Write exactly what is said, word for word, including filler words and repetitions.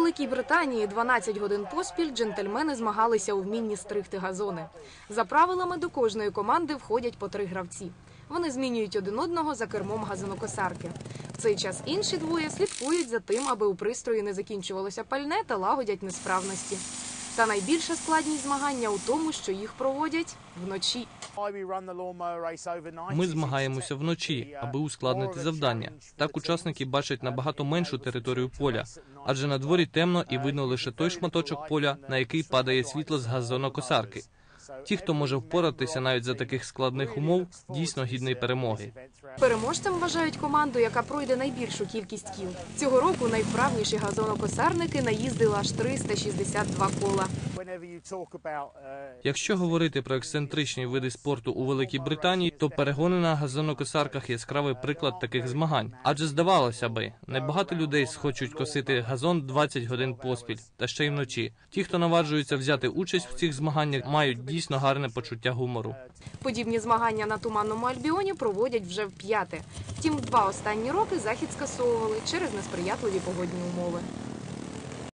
Великій Британії дванадцять годин поспіль джентльмени змагалися у вмінні стригти газони. За правилами, до кожної команди входять по три гравці. Вони змінюють один одного за кермом газонокосарки. В цей час інші двоє слідкують за тим, аби у пристрої не закінчувалося пальне та лагодять несправності. Та найбільша складність змагання у тому, що їх проводять вночі. Ми змагаємося вночі, аби ускладнити завдання. Так учасники бачать набагато меншу територію поля, адже на дворі темно і видно лише той шматочок поля, на який падає світло з газонокосарки. Ті, хто може впоратися навіть за таких складних умов, дійсно гідний перемоги. Переможцем вважають команду, яка пройде найбільшу кількість кіл. Цього року найвправніші газонокосарники наїздили аж триста шістдесят два кола. Якщо говорити про ексцентричні види спорту у Великій Британії, то перегони на газонокосарках – яскравий приклад таких змагань. Адже здавалося би, небагато людей схочуть косити газон двадцять годин поспіль, та ще й вночі. Ті, хто наваджуються взяти участь в цих змаганнях, мають дійсно гарне почуття гумору. Подібні змагання на Туманному Альбіоні проводять вже вп'яте. Втім, два останні роки захід скасовували через несприятливі погодні умови.